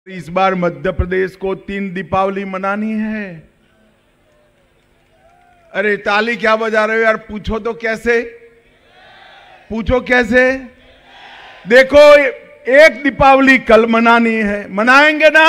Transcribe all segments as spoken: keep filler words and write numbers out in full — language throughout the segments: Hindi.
इस बार मध्य प्रदेश को तीन दीपावली मनानी है। अरे ताली क्या बजा रहे हो यार? पूछो तो कैसे, पूछो कैसे? देखो, एक दीपावली कल मनानी है, मनाएंगे ना।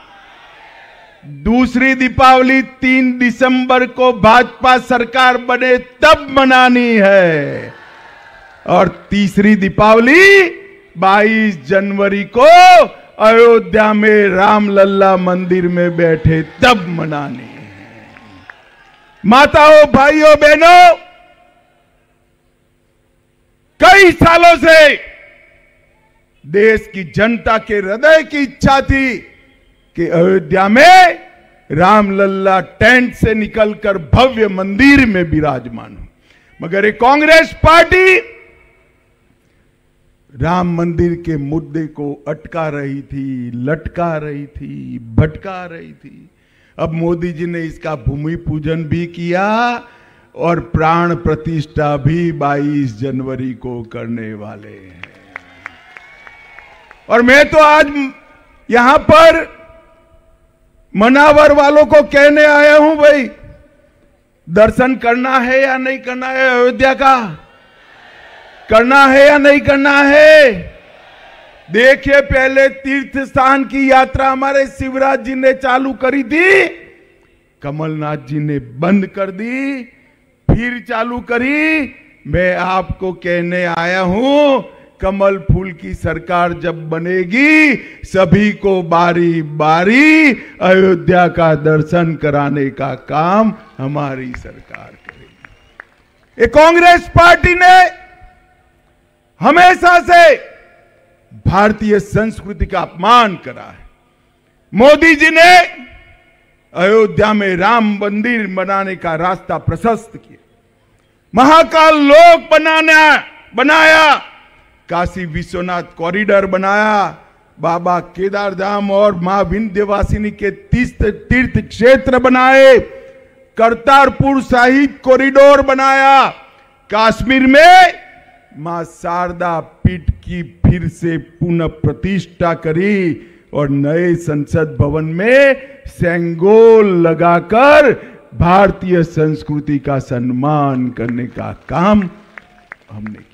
दूसरी दीपावली तीन दिसंबर को भाजपा सरकार बने तब मनानी है, और तीसरी दीपावली बाईस जनवरी को अयोध्या में रामलल्ला मंदिर में बैठे तब मनानी है। माताओं, भाइयों, बहनों, कई सालों से देश की जनता के हृदय की इच्छा थी कि अयोध्या में रामलल्ला टेंट से निकलकर भव्य मंदिर में विराजमान हो, मगर ये कांग्रेस पार्टी राम मंदिर के मुद्दे को अटका रही थी, लटका रही थी, भटका रही थी। अब मोदी जी ने इसका भूमि पूजन भी किया और प्राण प्रतिष्ठा भी बाईस जनवरी को करने वाले हैं। और मैं तो आज यहां पर मनावर वालों को कहने आया हूं, भाई दर्शन करना है या नहीं करना है? अयोध्या का करना है या नहीं करना है? देखिए, पहले तीर्थ स्थान की यात्रा हमारे शिवराज जी ने चालू करी थी, कमलनाथ जी ने बंद कर दी, फिर चालू करी। मैं आपको कहने आया हूं, कमल फूल की सरकार जब बनेगी, सभी को बारी बारी अयोध्या का दर्शन कराने का काम हमारी सरकार करेगी। ये कांग्रेस पार्टी ने हमेशा से भारतीय संस्कृति का अपमान करा है। मोदी जी ने अयोध्या में राम मंदिर बनाने का रास्ता प्रशस्त किया, महाकाल लोक बनाना बनाया, काशी विश्वनाथ कॉरिडोर बनाया, बाबा केदारधाम और मां विंध्यवासिनी के तीर्थ तीर्थ क्षेत्र बनाए, करतारपुर साहिब कॉरिडोर बनाया, कश्मीर में मां शारदा पीठ की फिर से पुनः प्रतिष्ठा करी, और नए संसद भवन में सेंगोल लगाकर भारतीय संस्कृति का सम्मान करने का काम हमने किया।